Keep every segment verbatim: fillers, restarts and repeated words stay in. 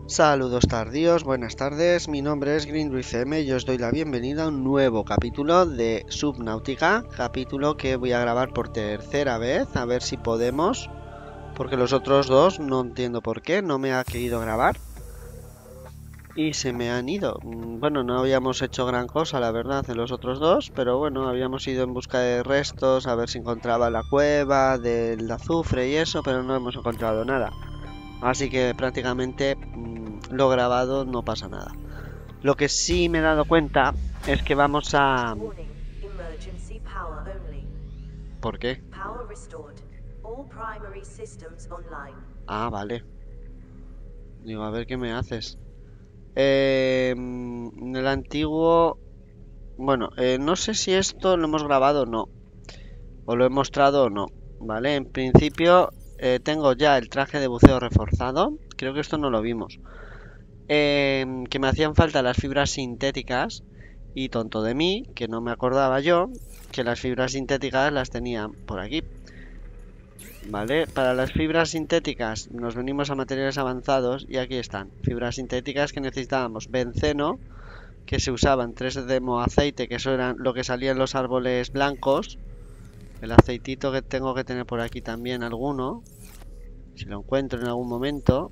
Saludos tardíos, buenas tardes, mi nombre es GreenRuiz M y os doy la bienvenida a un nuevo capítulo de Subnautica, capítulo que voy a grabar por tercera vez, a ver si podemos, porque los otros dos no entiendo por qué, no me ha querido grabar y se me han ido. Mm, Bueno, no habíamos hecho gran cosa, la verdad, en los otros dos, pero bueno, habíamos ido en busca de restos, a ver si encontraba la cueva del azufre y eso, pero no hemos encontrado nada. Así que prácticamente mm, lo grabado no pasa nada. Lo que sí me he dado cuenta es que vamos a... Warning, emergency power only. ¿Por qué? Power restored. All primary systems online. Ah, vale. Digo, a ver qué me haces. Eh, mm, en el antiguo... Bueno, eh, no sé si esto lo hemos grabado o no. O lo he mostrado o no. Vale, en principio eh, tengo ya el traje de buceo reforzado. Creo que esto no lo vimos. Em, que me hacían falta las fibras sintéticas. Y tonto de mí, que no me acordaba yo, que las fibras sintéticas las tenía por aquí. ¿Vale? Para las fibras sintéticas nos venimos a materiales avanzados y aquí están. Fibras sintéticas que necesitábamos benceno, que se usaban tres de aceite, que eso era lo que salía en los árboles blancos. El aceitito que tengo que tener por aquí también alguno, si lo encuentro en algún momento.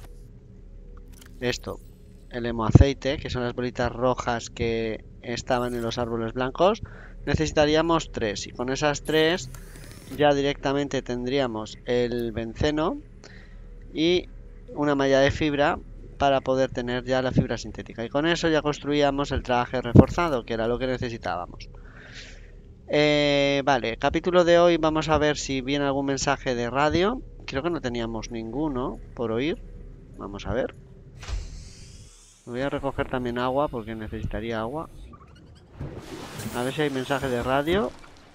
Esto, el hemoaceite, que son las bolitas rojas que estaban en los árboles blancos. Necesitaríamos tres y con esas tres ya directamente tendríamos el benceno y una malla de fibra para poder tener ya la fibra sintética. Y con eso ya construíamos el traje reforzado, que era lo que necesitábamos. Eh, vale, capítulo de hoy vamos a ver si viene algún mensaje de radio. Creo que no teníamos ninguno por oír. Vamos a ver. Voy a recoger también agua porque necesitaría agua. A ver si hay mensaje de radio.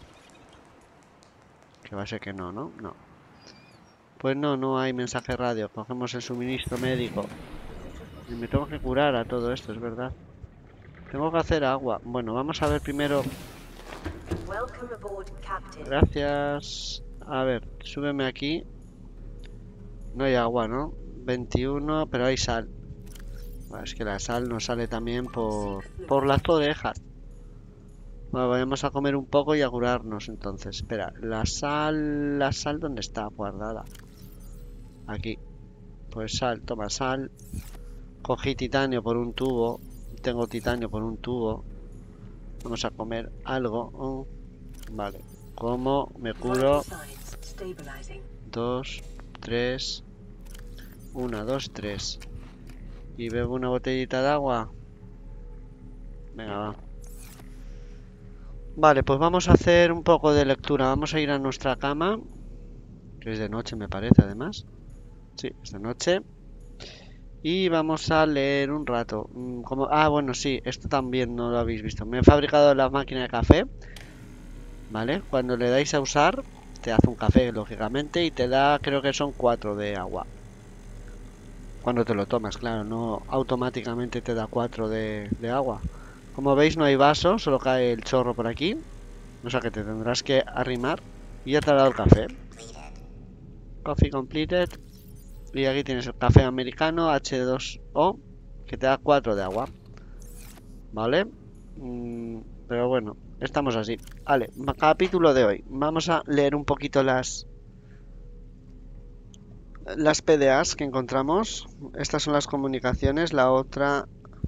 Que va a ser que no, ¿no? No. Pues no, no hay mensaje radio. Cogemos el suministro médico. Y me tengo que curar a todo esto, es verdad. Tengo que hacer agua. Bueno, vamos a ver primero. Welcome aboard, Captain. Gracias. A ver, súbeme aquí. No hay agua, ¿no? veintiuno, pero hay sal. Bueno, es que la sal nos sale también por, por las orejas. Bueno, vamos a comer un poco y a curarnos entonces. Espera, la sal... ¿La sal dónde está guardada? Aquí. Pues sal, toma sal. Cogí titanio por un tubo. Tengo titanio por un tubo. Vamos a comer algo. Oh, vale. Como, me curo. Dos, tres. Una, dos, tres. Y bebo una botellita de agua. Venga, va. Vale, pues vamos a hacer un poco de lectura. Vamos a ir a nuestra cama. Que es de noche, me parece, además. Sí, es de noche. Y vamos a leer un rato. Mm, Como... Ah, bueno, sí, esto también no lo habéis visto. Me he fabricado la máquina de café. ¿Vale? Cuando le dais a usar, te hace un café, lógicamente, y te da, creo que son cuatro de agua. Cuando te lo tomas, claro, no automáticamente te da cuatro de, de agua. Como veis, no hay vaso, solo cae el chorro por aquí. O sea que te tendrás que arrimar. Y ya te ha dado el café. Coffee completed. Y aquí tienes el café americano H dos O, que te da cuatro de agua. ¿Vale? Mm, pero bueno, estamos así. Vale, capítulo de hoy. Vamos a leer un poquito las las P D As que encontramos. Estas son las comunicaciones. La otra,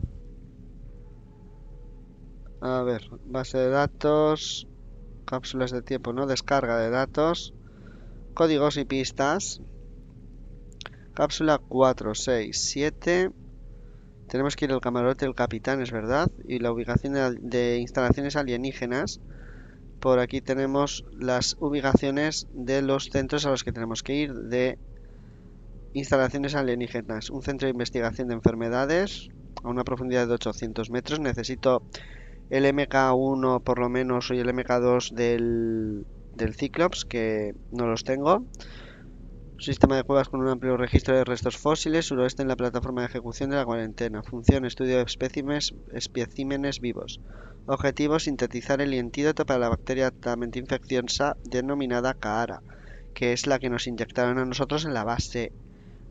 a ver, base de datos, cápsulas de tiempo, no, descarga de datos, códigos y pistas. Cápsula cuatro, seis, siete. Tenemos que ir al camarote del capitán, es verdad. Y la ubicación de, de instalaciones alienígenas. Por aquí tenemos las ubicaciones de los centros a los que tenemos que ir de instalaciones alienígenas. Un centro de investigación de enfermedades a una profundidad de ochocientos metros. Necesito el M K uno por lo menos y el M K dos del, del Cyclops, que no los tengo. Sistema de cuevas con un amplio registro de restos fósiles. Suroeste en la plataforma de ejecución de la cuarentena. Función: estudio de especímenes, especímenes vivos. Objetivo: sintetizar el antídoto para la bacteria altamente infecciosa denominada Kahara, que es la que nos inyectaron a nosotros en la base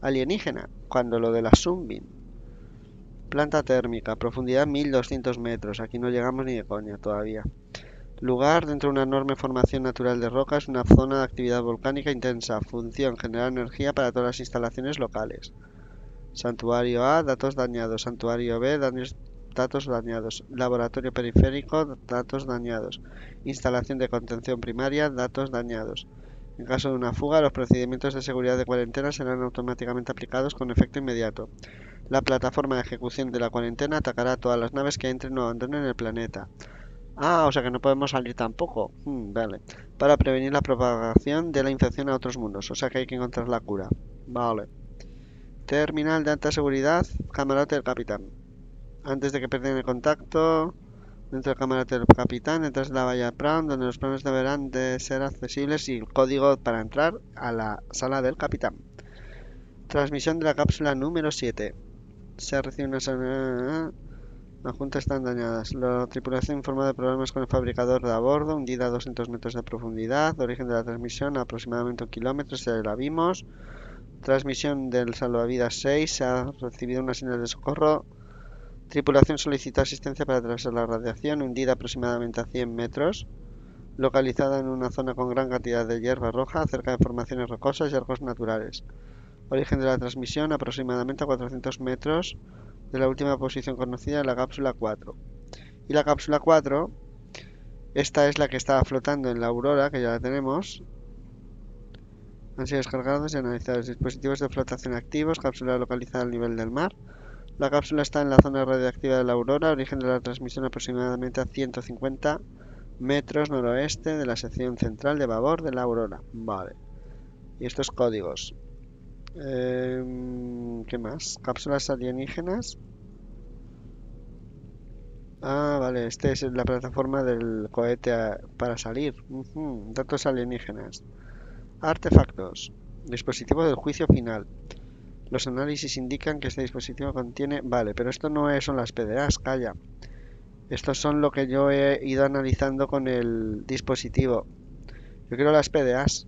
alienígena, cuando lo de la Sunbeam. Planta térmica, profundidad mil doscientos metros, aquí no llegamos ni de coña todavía. Lugar dentro de una enorme formación natural de rocas, una zona de actividad volcánica intensa. Función, generar energía para todas las instalaciones locales. Santuario A, datos dañados. Santuario B, daños, datos dañados. Laboratorio periférico, datos dañados. Instalación de contención primaria, datos dañados. En caso de una fuga, los procedimientos de seguridad de cuarentena serán automáticamente aplicados con efecto inmediato. La plataforma de ejecución de la cuarentena atacará a todas las naves que entren o abandonen el planeta. Ah, o sea que no podemos salir tampoco. Hmm, vale. Para prevenir la propagación de la infección a otros mundos. O sea que hay que encontrar la cura. Vale. Terminal de alta seguridad. Camarote del capitán. Antes de que pierdan el contacto, dentro del camarote del capitán, detrás de la valla Brown, donde los planos deberán de ser accesibles y el código para entrar a la sala del capitán. Transmisión de la cápsula número siete. Se recibe una... Las juntas están dañadas. La tripulación informa de problemas con el fabricador de a bordo, hundida a doscientos metros de profundidad. Origen de la transmisión aproximadamente un kilómetro, ya la vimos. Transmisión del salvavidas seis, se ha recibido una señal de socorro. Tripulación solicita asistencia para atravesar la radiación, hundida aproximadamente a cien metros. Localizada en una zona con gran cantidad de hierba roja, cerca de formaciones rocosas y arcos naturales. Origen de la transmisión aproximadamente a cuatrocientos metros de la última posición conocida de la cápsula cuatro. Y la cápsula cuatro, esta es la que estaba flotando en la Aurora, que ya la tenemos. Han sido descargados y analizados dispositivos de flotación activos, cápsula localizada al nivel del mar. La cápsula está en la zona radiactiva de la Aurora, origen de la transmisión aproximadamente a ciento cincuenta metros noroeste de la sección central de babor de la Aurora. Vale. Y estos códigos. Eh, ¿Qué más? Cápsulas alienígenas. Ah, vale, este es la plataforma del cohete a, para salir. Uh-huh. Datos alienígenas. Artefactos. Dispositivo del juicio final. Los análisis indican que este dispositivo contiene... Vale, pero esto no es, son las P D As, calla. Estos son lo que yo he ido analizando con el dispositivo. Yo quiero las P D As.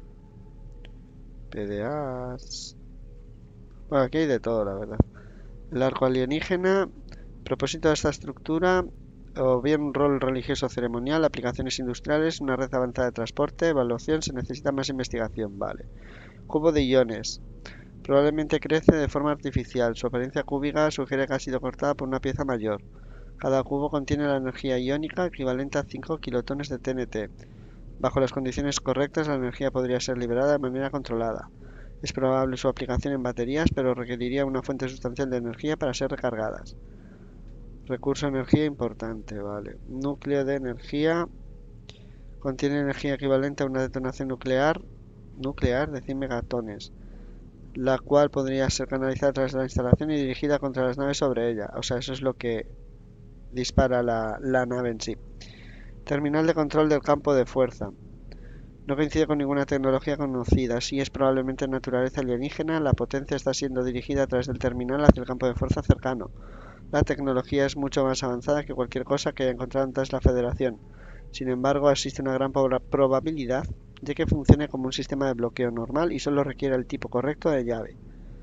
P D As... Bueno, aquí hay de todo, la verdad. El arco alienígena. Propósito de esta estructura, o bien un rol religioso ceremonial, aplicaciones industriales, una red avanzada de transporte, evaluación, se necesita más investigación, vale. Cubo de iones. Probablemente crece de forma artificial, su apariencia cúbica sugiere que ha sido cortada por una pieza mayor. Cada cubo contiene la energía iónica equivalente a cinco kilotones de T N T. Bajo las condiciones correctas, la energía podría ser liberada de manera controlada. Es probable su aplicación en baterías, pero requeriría una fuente sustancial de energía para ser recargadas. Recurso de energía importante, vale. Núcleo de energía. Contiene energía equivalente a una detonación nuclear, nuclear de cien megatones, la cual podría ser canalizada a través de la instalación y dirigida contra las naves sobre ella. O sea, eso es lo que dispara la, la nave en sí. Terminal de control del campo de fuerza. No coincide con ninguna tecnología conocida, sí es probablemente naturaleza alienígena. La potencia está siendo dirigida a través del terminal hacia el campo de fuerza cercano. La tecnología es mucho más avanzada que cualquier cosa que haya encontrado antes la Federación. Sin embargo, existe una gran probabilidad de que funcione como un sistema de bloqueo normal y solo requiere el tipo correcto de llave.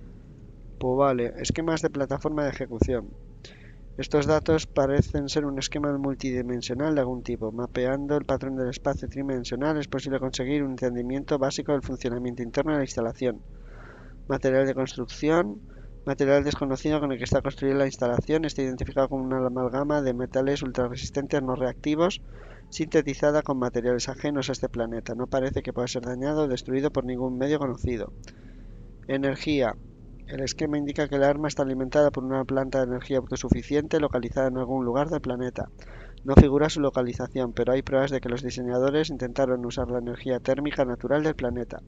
Pues vale, esquemas de plataforma de ejecución. Estos datos parecen ser un esquema multidimensional de algún tipo. Mapeando el patrón del espacio tridimensional es posible conseguir un entendimiento básico del funcionamiento interno de la instalación. Material de construcción. Material desconocido con el que está construida la instalación está identificado como una amalgama de metales ultrarresistentes no reactivos sintetizada con materiales ajenos a este planeta. No parece que pueda ser dañado o destruido por ningún medio conocido. Energía. El esquema indica que el arma está alimentada por una planta de energía autosuficiente localizada en algún lugar del planeta. No figura su localización, pero hay pruebas de que los diseñadores intentaron usar la energía térmica natural del planeta.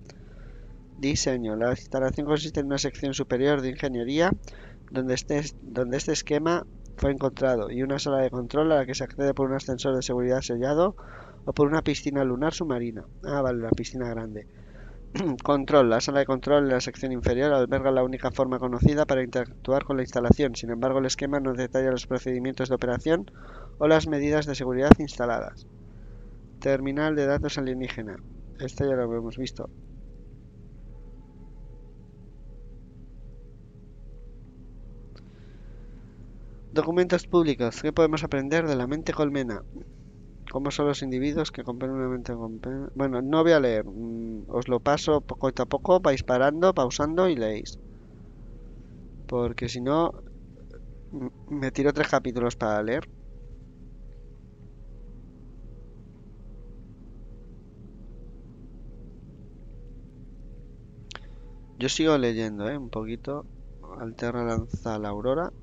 Diseño. La instalación consiste en una sección superior de ingeniería donde este, donde este esquema fue encontrado y una sala de control a la que se accede por un ascensor de seguridad sellado o por una piscina lunar submarina. Ah, vale, la piscina grande. Control. La sala de control en la sección inferior alberga la única forma conocida para interactuar con la instalación. Sin embargo, el esquema no detalla los procedimientos de operación o las medidas de seguridad instaladas. Terminal de datos alienígena. Esto ya lo hemos visto. Documentos públicos. ¿Qué podemos aprender de la mente colmena? ¿Cómo son los individuos que comprenden una mente colmena? Bueno, no voy a leer. mm, Os lo paso poco a poco. Vais parando, pausando y leéis. Porque si no, mm, me tiro tres capítulos para leer. Yo sigo leyendo, ¿eh? Un poquito. Alterra lanza la aurora.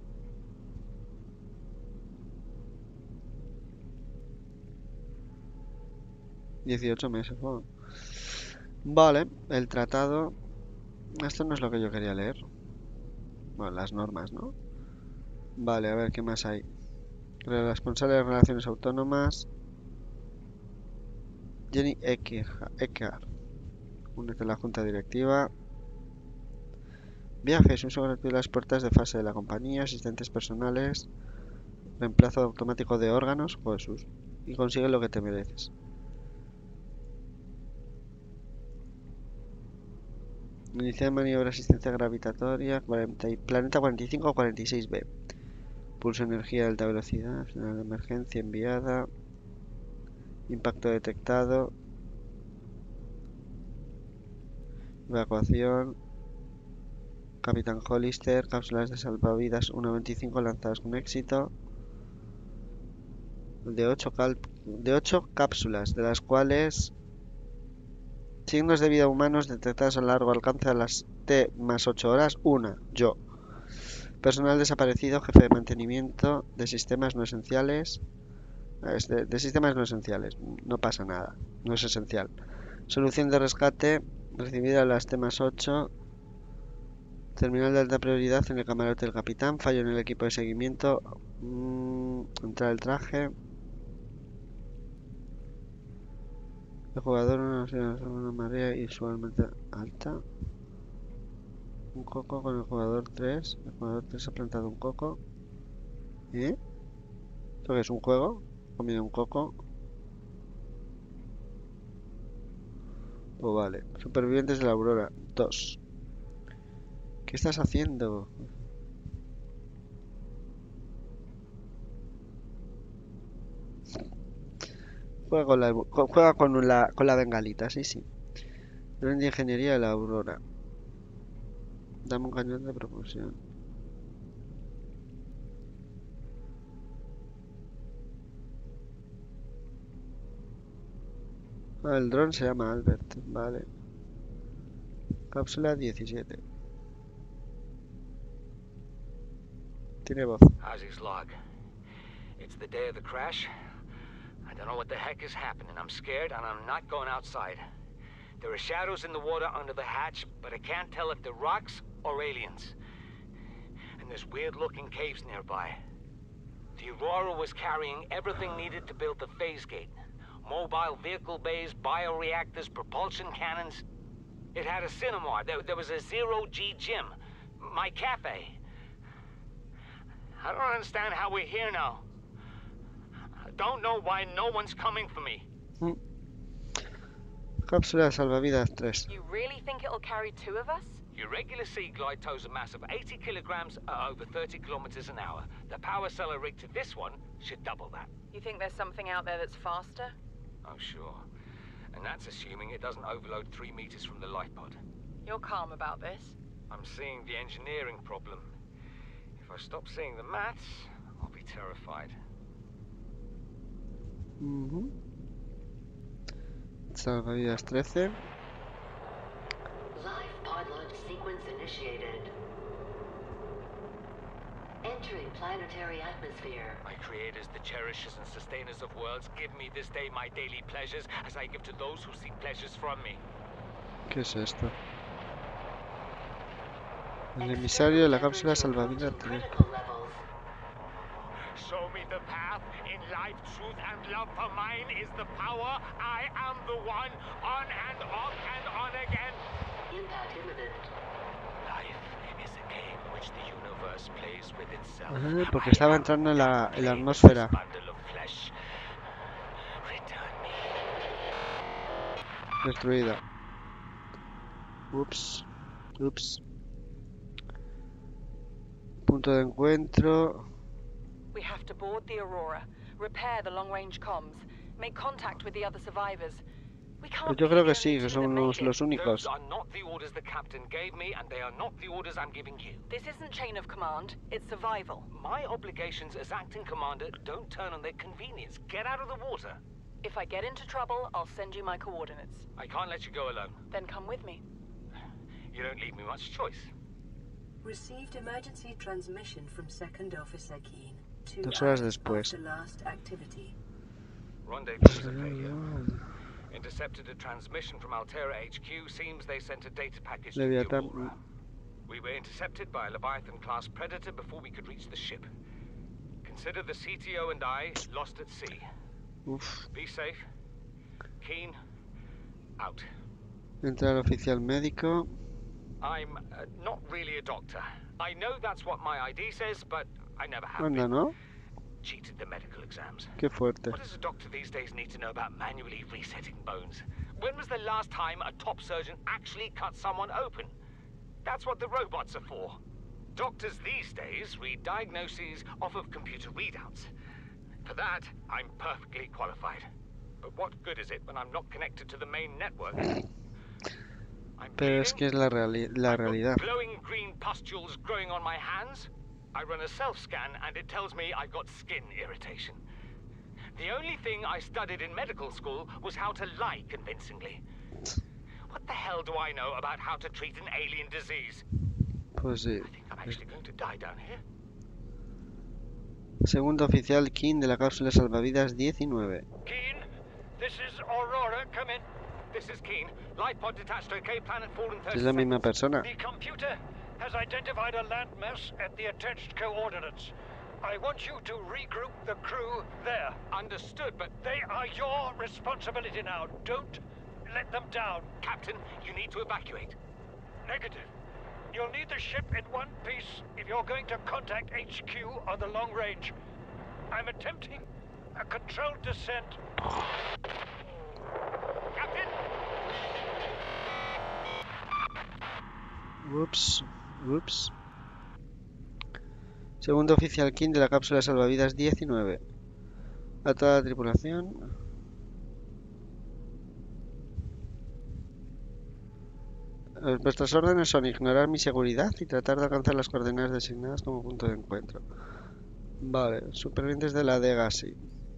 dieciocho meses. Bueno. Vale, el tratado. Esto no es lo que yo quería leer. Bueno, las normas, ¿no? Vale, a ver qué más hay. Responsable de relaciones autónomas. Jenny Eckhart. Únete a la junta directiva. Viajes, uso gratuito de las puertas de fase de la compañía, asistentes personales, reemplazo automático de órganos, Jesús, y consigue lo que te mereces. Iniciar maniobra asistencia gravitatoria, cuarenta y- planeta cuarenta y cinco o cuarenta y seis B. Pulso energía de alta velocidad, señal de emergencia enviada, impacto detectado, evacuación, Capitán Hollister, cápsulas de salvavidas uno veinticinco lanzadas con éxito, de ocho, de ocho cápsulas, de las cuales signos de vida humanos detectados a largo alcance a las T más ocho horas, una, yo. Personal desaparecido, jefe de mantenimiento de sistemas no esenciales, de, de sistemas no esenciales, no pasa nada, no es esencial. Solución de rescate, recibida a las T más ocho, terminal de alta prioridad en el camarote del capitán, fallo en el equipo de seguimiento, mmm, entrar el traje. El jugador una marea usualmente alta. Un coco con el jugador tres. El jugador tres ha plantado un coco. ¿Eh? ¿Esto qué es un juego? Comido un coco. Pues vale. Supervivientes de la aurora. dos. ¿Qué estás haciendo? Juega con la, juega con la, con la bengalita, sí, sí. Tren de ingeniería de la aurora. Dame un cañón de propulsión. Ah, el dron se llama Albert. Vale. Cápsula diecisiete. Tiene voz. Ozzy's log. It's the day of the crash. I don't know what the heck is happening. I'm scared and I'm not going outside. There are shadows in the water under the hatch, but I can't tell if they're rocks or aliens. And there's weird-looking caves nearby. The Aurora was carrying everything needed to build the phase gate. Mobile vehicle bays, bioreactors, propulsion cannons. It had a cinema. There, there was a zero-G gym. My cafe. I don't understand how we're here now. I don't know why no one's coming for me. Mm. Cápsula de salvavidas tres. You really think it'll carry two of us? Your regular sea glide tows a mass of eighty kilograms at over thirty kilometers an hour. The power cellar rig to this one should double that. You think there's something out there that's faster? Oh, sure. And that's assuming it doesn't overload three meters from the life pod. You're calm about this. I'm seeing the engineering problem. If I stop seeing the maths, I'll be terrified. Uh-huh. Salvavidas trece. Live pod launch sequence initiated. Entering planetary atmosphere. My creators, the cherishers and sustainers of worlds, give me this day my daily pleasures as I give to those who seek pleasures from me. ¿Qué es esto? El emisario de la cápsula salvavidas tres. Show me the path in life, truth and love, for mine is the power. I am the one, on and off and on again. Impact imminent. Life is a game which the universe plays with itself. Ah, porque estaba entrando en la, en la atmósfera. Destruida. Ups. Ups. Punto de encuentro. have to board the Aurora, repair the long-range comms, make contact with the other survivors. We can't Pues yo be creo the que sí, only que two that somos made it. los únicos. Those are not the orders the captain gave me, and they are not the orders I'm giving you. This isn't chain of command, it's survival. My obligations as acting commander don't turn on their convenience. Get out of the water. If I get into trouble, I'll send you my coordinates. I can't let you go alone. Then come with me. You don't leave me much choice. Received emergency transmission from Second Officer Keane. Two Dos horas hours después. after last activity. Rendezvous is a failure. Intercepted a transmission from Altera H Q. Seems they sent a data package to the Leviatán. Aurora. We were intercepted by a Leviathan-class Predator before we could reach the ship. Consider the C T O and I lost at sea. Uf. Be safe. Keen. Out. Entra el oficial médico. I'm uh, not really a doctor. I know that's what my I D says, but I never have Anda, been. ¿no? Cheated the medical exams. Qué fuerte. What does a doctor these days need to know about manually resetting bones? When was the last time a top surgeon actually cut someone open? That's what the robots are for. Doctors these days read diagnoses off of computer readouts. For that, I'm perfectly qualified. But what good is it when I'm not connected to the main network? I'm Pero es que es la, reali la I've got realidad. glowing green pustules growing on my hands. I run a self-scan and it tells me I've got skin irritation. The only thing I studied in medical school was how to lie convincingly. What the hell do I know about how to treat an alien disease? Pues sí. I think I'm actually going to die down here. Segundo oficial King de la cápsula salvavidas diecinueve. Keen, this is Aurora. Come in. This is Keen. Life pod detached. Okay, planet fallen thirty Es la misma seconds. persona. The computer has identified a landmass at the attached coordinates. I want you to regroup the crew there. Understood, but They are your responsibility now. Don't let them down. Captain, you need to evacuate. Negative. You'll need the ship in one piece if you're going to contact H Q on the long range. I'm attempting a controlled descent. Captain! Ups. Ups. Segundo oficial King de la cápsula salvavidas diecinueve. A toda la tripulación. Eh, Vuestras órdenes son ignorar mi seguridad y tratar de alcanzar las coordenadas designadas como punto de encuentro. Vale, supervivientes de la Legacy.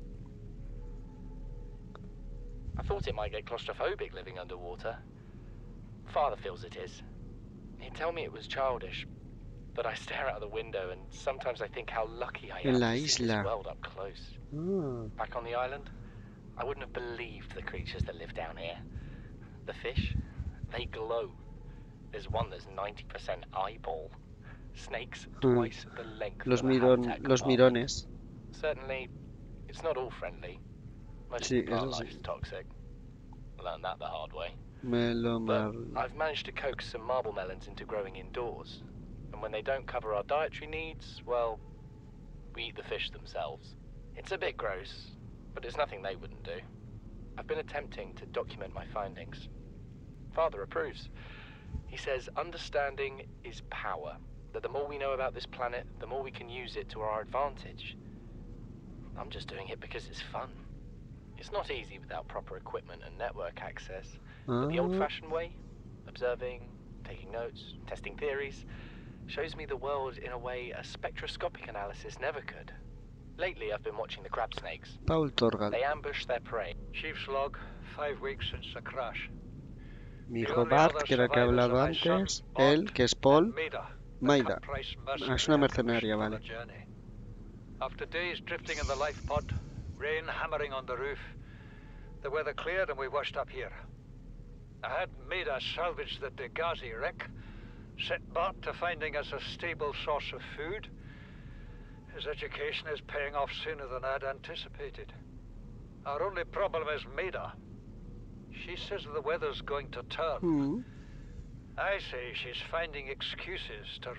I thought it might get claustrophobic living underwater. Father feels it is. He'd tell me it was childish, but I stare out of the window and sometimes I think how lucky I En am la to see isla. this world up close. Ah, Back on the island, I wouldn't have believed the creatures that live down here. The fish, they glow. There's one that's ninety percent eyeball. Snakes Hmm. twice the length los, of a miron, habitat los compartment. mirones. Certainly, it's not all friendly. Most Sí, of the plant eso sí. life is toxic. Learned that the hard way. Me lo But mar... I've managed to coax some marble melons into growing indoors. And when they don't cover our dietary needs, well, we eat the fish themselves. It's a bit gross, but it's nothing they wouldn't do. I've been attempting to document my findings. Father approves. He says understanding is power. That the more we know about this planet, the more we can use it to our advantage. I'm just doing it because it's fun. It's not easy without proper equipment and network access. But the Ah, old-fashioned way, observing, taking notes, testing theories, shows me the world in a way a spectroscopic analysis never could. Lately, I've been watching the crab snakes. Paul Torgal. They ambush their prey. Chief's log, five weeks since the crash. Mi hijo Bart, que era el que ha hablado antes. Él, que es Paul. Maida. Ah, es una mercenaria, vale. After days drifting in the life pod, rain hammering on the roof, the weather cleared and we washed up here. I had Maida salvage the Degazi wreck, set Bart to finding us a stable source of food. His education is paying off sooner than I'd anticipated. Our only problem is Maida. She says the weather's going to turn. Mm. I say she's finding excuses to...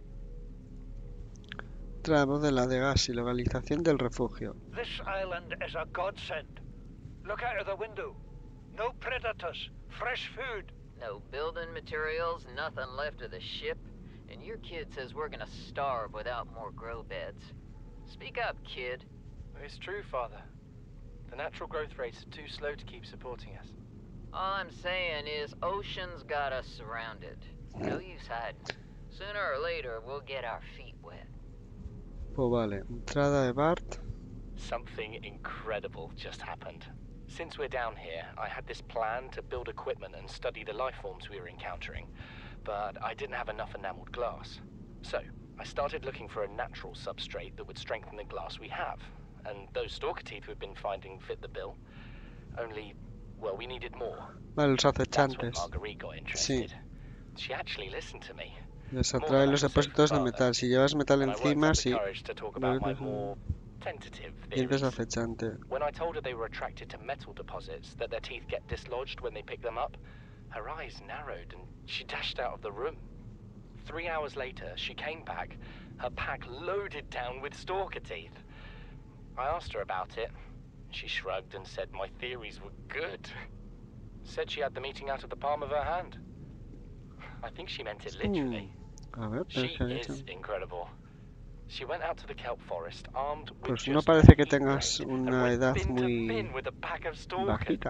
Tramo de la Legacy, localización del refugio. This island is a godsend. Look out of the window. No predators, fresh food. No building materials, nothing left of the ship, and your kid says we're gonna starve without more grow beds. Speak up, kid. It's true, Father. The natural growth rates are too slow to keep supporting us. All I'm saying is Ocean's got us surrounded. No use hiding. Sooner or later, we'll get our feet wet. Pues vale, entrada de Bart. Something incredible just happened. Since we're down here, I had this plan to build equipment and study the life forms we were encountering, but I didn't have enough enameled glass. So, I started looking for a natural substrate that would strengthen the glass we have, and those stalker teeth we've been finding fit the bill. Only, well, we needed more. Vale, los That's when acechantes. Marguerite got Sí. interested. She actually listened to me. Les More atrae than I los could say for depósitos de Father. metal. Si llevas metal And I worked encima, up the sí. courage to talk about my more tentative Dientes de theories. acechante. When I told her they were attracted to metal deposits, that their teeth get dislodged when they pick them up, her eyes narrowed and she dashed out of the room. Three hours later, she came back, her pack loaded down with stalker teeth. I asked her about it. She shrugged and said my theories were good. Said she had the meeting out of the palm of her hand. I think she meant it literally. A ver, She ¿qué ha is dicho? incredible. She went out to the kelp forest armed with Pues just no a parece que heat tengas blade and una went edad bin to muy bin with a pack of stalkers. bajita.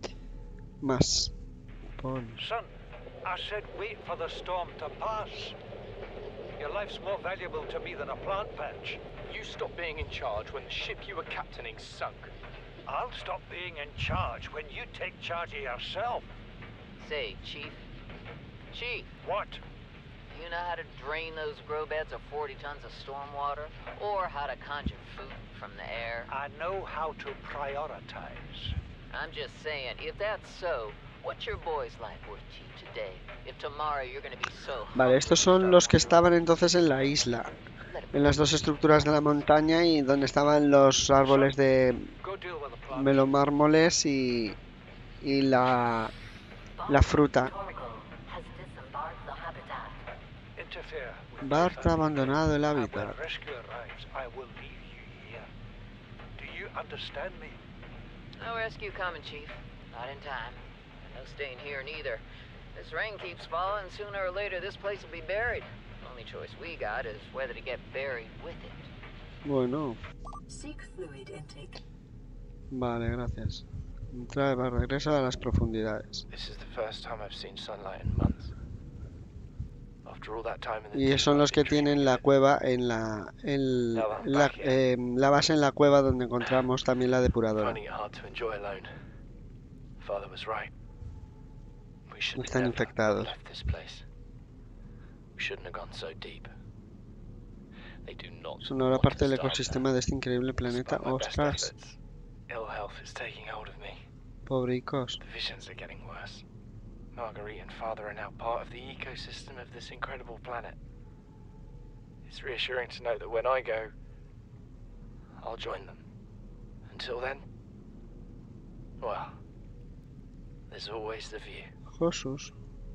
Más. Pon. Son, I said wait for the storm to pass. Your life's more valuable to me than a plant patch. You stopped being in charge when the ship you were captaining sunk. I'll stop being in charge when you take charge of yourself. Say, Chief. Chief, What? do you know how to drain those grow beds of forty tons of stormwater? Or how to conjure food from the air? I know how to prioritize. I'm just saying, if that's so, what's your boy's life worth to you today? If tomorrow you're gonna be so Vale, estos son los que estaban entonces en la isla. En las dos estructuras de la montaña y donde estaban los árboles de Go deal with the plant. melomármoles y, y la, la fruta. Has disembarked the habitat. Interfere with Bart my ha family. abandonado el And hábitat. when rescue arrives, I will leave you here. Do you understand me? No rescue coming, Chief. Not in time. And no staying here neither. This rain keeps falling, sooner or later this place will be buried. The only choice we got is whether to get buried with it. Bueno, Seek fluid intake. vale, gracias. Entrada de regreso a las profundidades. This is the first time I've seen sunlight in months. After all that time in the Y deep, son I've los que been dreaming tienen la of it. cueva en la, en Now I'm la, back here. eh, la base en la cueva donde encontramos también la depuradora. Finding it hard to enjoy alone. Father was right. We should Están never have infectados. left this place. We shouldn't have gone so deep. They do not Son ahora want parte to del start ecosistema de este increíble there. planeta. Despite my best Ostras, efforts, ill health is taking hold of me. pobricos. The visions are getting worse. Marguerite and Father are now part of the ecosystem of this incredible planet. It's reassuring to know that when I go, I'll join them. Until then, well, there's always the view. Jesús.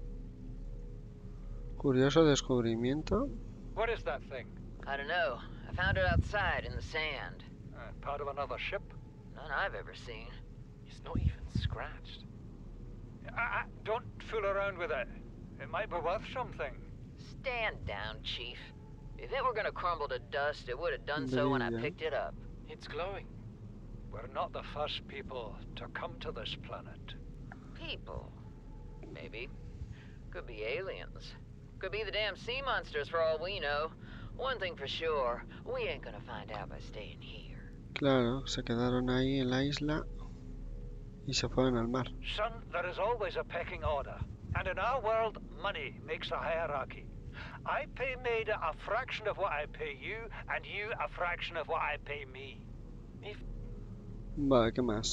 Curioso descubrimiento. What is that thing? I don't know. I found it outside in the sand. Uh, part of another ship? None I've ever seen. It's not even scratched. I, I, don't fool around with it. It might be worth something. Stand down, Chief. If it were gonna crumble to dust, it would have done so when I Brilliant. picked it up. It's glowing. We're not the first people to come to this planet. People. Maybe. Could be aliens. Could be the damn sea monsters for all we know. One thing for sure, we ain't gonna find out by staying here. Claro, se quedaron ahí en la isla y se fueron al mar. Son, there is always a pecking order. And in our world, money makes a hierarchy. I pay Maida a fraction of what I pay you, and you a fraction of what I pay me. If Vale, ¿qué más?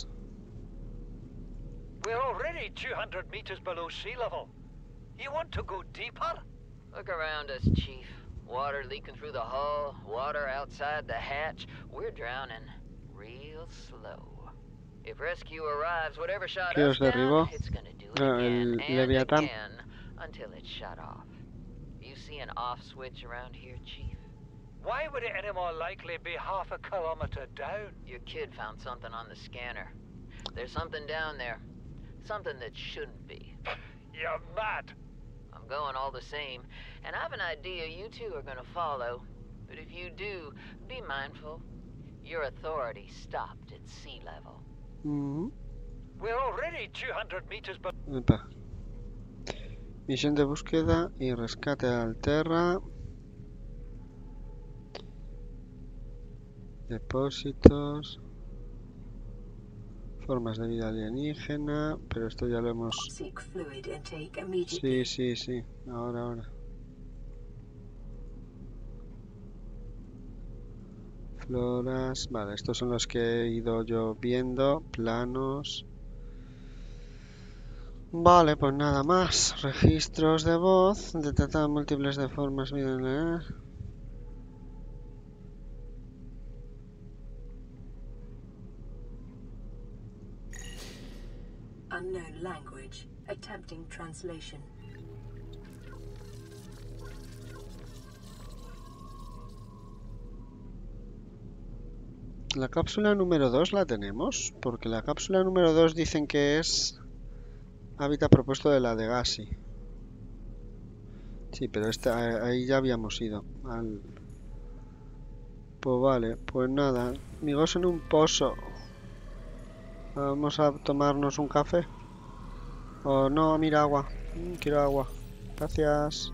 we're already two hundred meters below sea level. You want to go deeper? Look around us, Chief. Water leaking through the hull, water outside the hatch. We're drowning real slow. If rescue arrives, whatever shot ¿Qué us os derribó? down, it's gonna do it Ah, again el and Leviatán. again until it's shut off. You see an off switch around here, Chief? Why would it any more likely be half a kilometer down? Your kid found something on the scanner. There's something down there. Something that shouldn't be. You're mad. I'm going all the same, and I've an idea you two are gonna follow. But if you do, be mindful. Your authority stopped at sea level. Mm-hmm. We're already two hundred meters, but Epa. Misión de búsqueda y rescate de Alterra. Depósitos. Formas de vida alienígena. Pero esto ya lo hemos... Seek fluid intake immediately. Sí, sí, sí. Ahora, ahora. Floras. Vale, estos son los que he ido yo viendo. Planos. Vale, pues nada más. Registros de voz. Detectar múltiples de formas. Miren, Unknown language. Attempting translation. La cápsula número dos la tenemos. Porque la cápsula número dos dicen que es hábitat propuesto de la de Gassi. Sí, pero esta, ahí ya habíamos ido. Al... Pues vale, pues nada. Amigos en un pozo. Vamos a tomarnos un café. Oh, no, mira, agua. Mm, quiero agua. Gracias.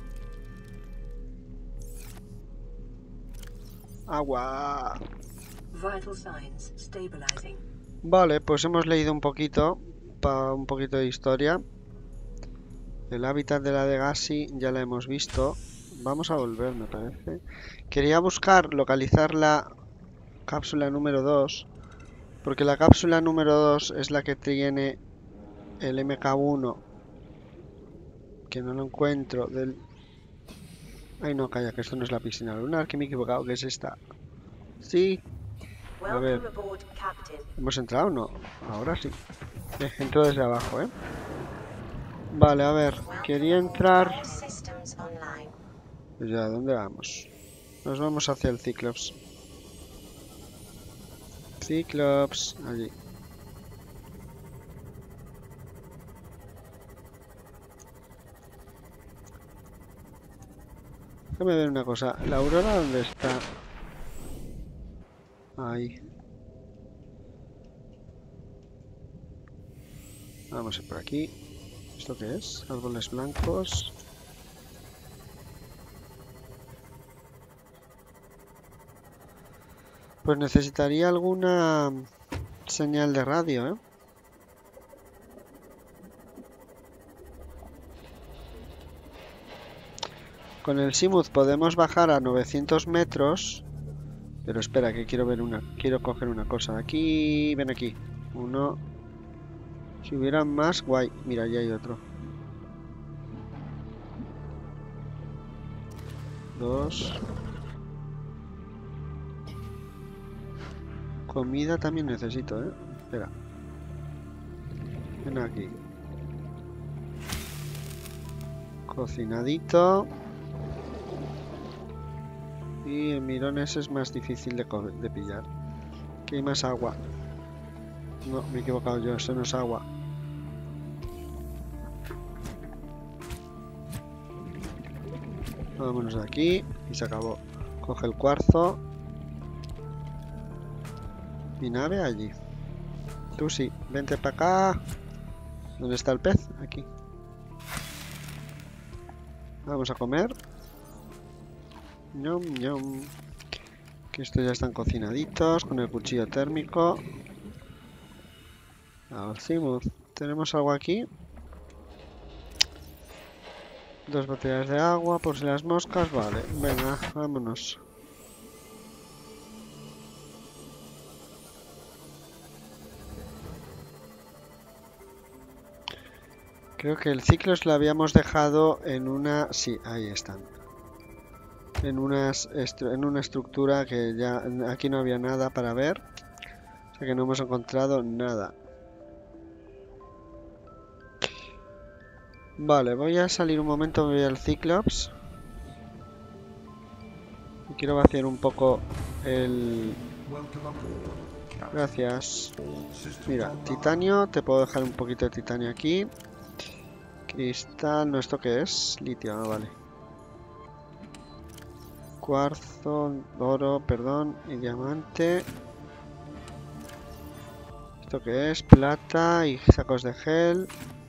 Agua. Vital signs stabilizing. Vale, pues hemos leído un poquito. Pa un poquito de historia. El hábitat de la de Gassi ya la hemos visto. Vamos a volver, me parece. Quería buscar, localizar la cápsula número dos. Porque la cápsula número dos es la que tiene el M K uno. Que no lo encuentro. Del... Ay, no, calla, que esto no es la piscina lunar. Que me he equivocado, que es esta. Sí. A ver. Welcome aboard, Captain. ¿Hemos entrado o no? Ahora sí. Eh, entro desde abajo, ¿eh? Vale, a ver. Quería entrar... All systems online. Pues ya, ¿dónde vamos? Nos vamos hacia el Cyclops. Cyclops, allí. Déjame ver una cosa. ¿La aurora dónde está? Ahí. Vamos a ir por aquí. ¿Esto qué es? Árboles blancos. Pues necesitaría alguna señal de radio, ¿eh? Con el Seamoth podemos bajar a novecientos metros. Pero espera, que quiero ver una... Quiero coger una cosa. Aquí... Ven aquí. Uno... Si hubiera más, guay. Mira, ya hay otro. Dos... Comida también necesito, ¿eh? Espera. Ven aquí. Cocinadito. Y el mirón ese es más difícil de, de pillar. Aquí hay más agua. No, me he equivocado yo. Eso no es agua. Vámonos de aquí. Y se acabó. Coge el cuarzo. Mi nave allí. Tú sí, vente para acá. ¿Dónde está el pez? Aquí. Vamos a comer. Ñom, ñom. Que estos ya están cocinaditos con el cuchillo térmico. Al Seamoth. ¿Tenemos algo aquí? Dos botellas de agua por si las moscas. Vale, venga, vámonos. Creo que el Cyclops lo habíamos dejado en una... Sí, ahí están. En, unas en una estructura que ya... Aquí no había nada para ver. O sea que no hemos encontrado nada. Vale, voy a salir un momento, voy al Cyclops. Y quiero vaciar un poco el... Gracias. Mira, titanio, te puedo dejar un poquito de titanio aquí. Cristal, ¿no esto qué es? Litio, ah, vale. cuarzo, oro, perdón, y diamante. ¿Esto qué es? Plata y sacos de gel.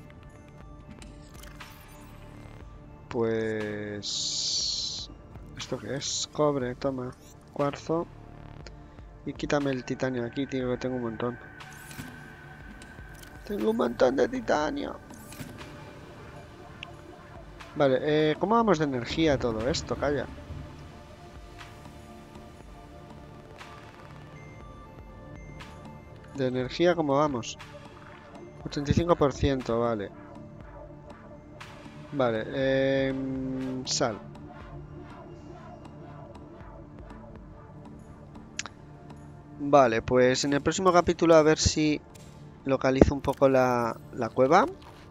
Pues... ¿esto qué es? Cobre, toma. Cuarzo. Y quítame el titanio aquí, tío, que tengo un montón. Tengo un montón de titanio. Vale, eh, ¿cómo vamos de energía todo esto? Calla. De energía, ¿cómo vamos? ochenta y cinco por ciento, vale. Vale, eh, sal. Vale, pues en el próximo capítulo a ver si localizo un poco la, la cueva.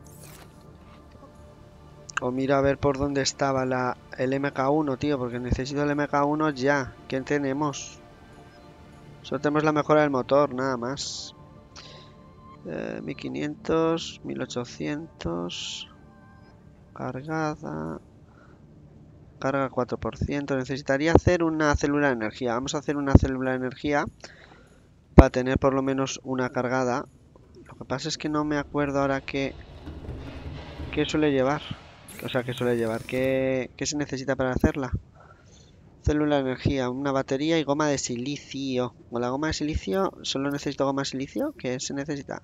O mira a ver por dónde estaba la, el M K uno, tío, porque necesito el M K uno ya. ¿Qué tenemos? Solo tenemos la mejora del motor, nada más. Eh, mil quinientos, mil ochocientos. Cargada. Carga cuatro por ciento. Necesitaría hacer una célula de energía. Vamos a hacer una célula de energía para tener por lo menos una cargada. Lo que pasa es que no me acuerdo ahora qué, qué suele llevar. O sea, qué suele llevar. ¿Qué, qué se necesita para hacerla? Célula de energía, una batería y goma de silicio. Con la goma de silicio, solo necesito goma de silicio. ¿Qué se necesita?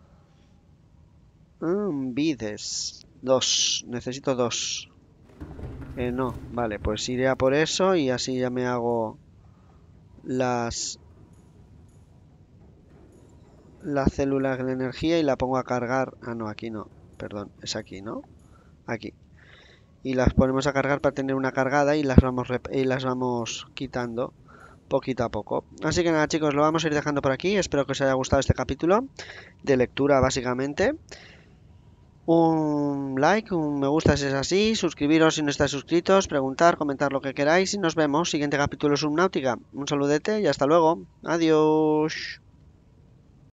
Mm, vides. Dos. Necesito dos. Eh, no, vale, pues iré a por eso y así ya me hago las las células de energía y la pongo a cargar. Ah, no, aquí no, perdón, es aquí, ¿no? Aquí. Y las ponemos a cargar para tener una cargada y las vamos y las vamos quitando poquito a poco. Así que nada, chicos, lo vamos a ir dejando por aquí. Espero que os haya gustado este capítulo de lectura, básicamente. Un like, un me gusta si es así, suscribiros si no estáis suscritos, preguntar, comentar lo que queráis y nos vemos. Siguiente capítulo Subnautica. Un saludete y hasta luego. Adiós.